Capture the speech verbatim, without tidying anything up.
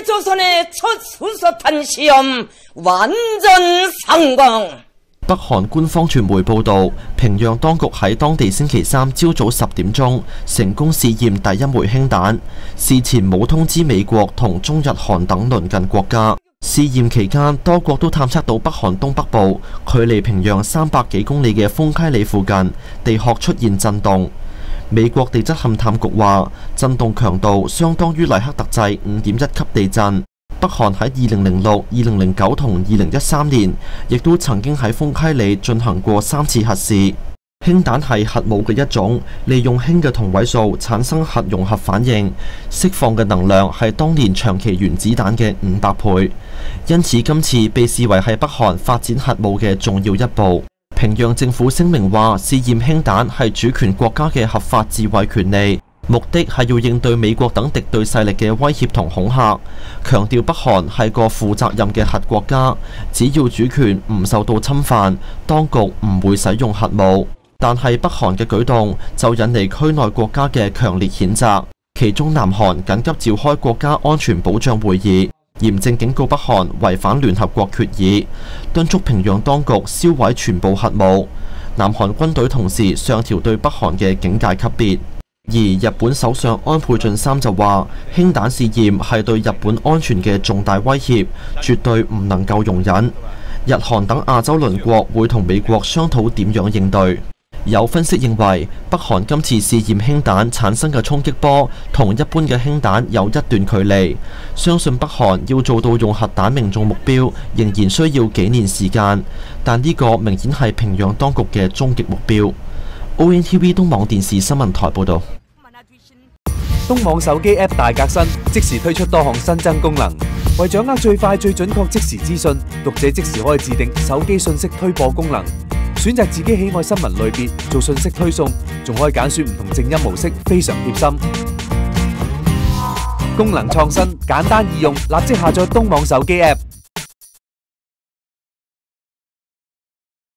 조선의 첫 수소탄 시험 완전 성공。 北韓官方傳媒報導，平壤當局喺當地星期三朝早十點鐘成功試驗第一枚氫彈，事前冇通知美國同中日韓等鄰近國家。試驗期間，多國都探測到北韓東北部距離平壤三百幾公里嘅豐溪里附近地殼出現震動。美國地質勘探局話，震動強度相當於黎克特制五點一級地震。北韓喺二零零六、二零零九同二零一三年，亦都曾經喺豐溪里進行過三次核試。氫彈係核武嘅一種，利用氫嘅同位素產生核融合反應，釋放嘅能量係當年長期原子彈嘅五百倍。因此今次被視為係北韓發展核武嘅重要一步。平壤政府聲明話，試驗氫彈係主權國家嘅合法自衛權利。目的係要應對美國等敵對勢力嘅威脅同恐嚇，強調北韓係個負責任嘅核國家，只要主權唔受到侵犯，當局唔會使用核武。但係北韓嘅舉動就引嚟區內國家嘅強烈譴責，其中南韓緊急召開國家安全保障會議，嚴正警告北韓違反聯合國決議，敦促平壤當局銷毀全部核武。南韓軍隊同時上調對北韓嘅警戒級別。而日本首相安倍晉三就話，氫彈試驗係對日本安全嘅重大威脅，絕對唔能夠容忍。日韓等亞洲鄰國會同美國商討點樣應對。有分析認為，北韓今次試驗氫彈產生嘅衝擊波同一般嘅氫彈有一段距離，相信北韓要做到用核彈命中目標，仍然需要幾年時間。但呢個明顯係平壤當局嘅終極目標。O N T V 東網電視新聞台報導。 東網手機 App 大革新，即時推出多項新增功能，為掌握最快最準確即時資訊，讀者即時可以自定手機信息推播功能，選擇自己喜愛新聞類別做信息推送，仲可以揀選唔同靜音模式，非常貼心。功能創新，簡單易用，立即下載東網手機 App。